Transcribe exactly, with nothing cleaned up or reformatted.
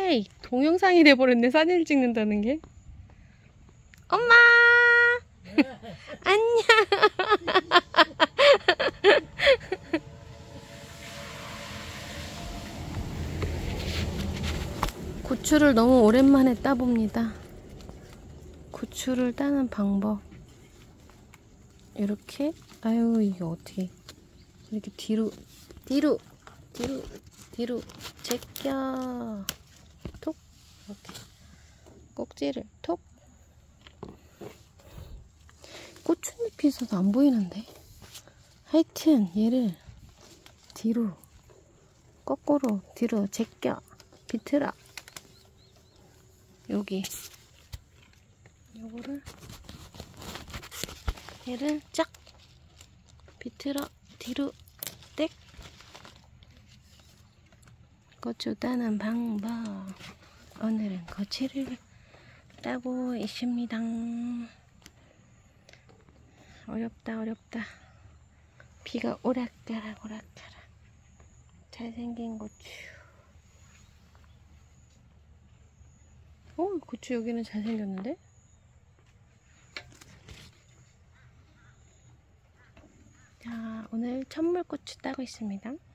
에이, 동영상이 돼버렸네. 사진을 찍는다는 게. 엄마! 안녕! 고추를 너무 오랜만에 따봅니다. 고추를 따는 방법. 이렇게, 아유, 이게 어떻게. 이렇게 뒤로, 뒤로, 뒤로, 뒤로 제껴. 톡. 이렇게. 꼭지를 톡. 고추잎이 있어서 안 보이는데. 하여튼, 얘를 뒤로, 거꾸로, 뒤로 제껴. 비틀어. 여기. 요거를, 얘를 쫙. 비틀어. 뒤로, 땡. 고추 따는 방법. 오늘은 고추를 따고 있습니다. 어렵다, 어렵다. 비가 오락가락, 오락가락. 잘생긴 고추. 어, 고추 여기는 잘생겼는데? 자, 오늘 천물고추 따고 있습니다.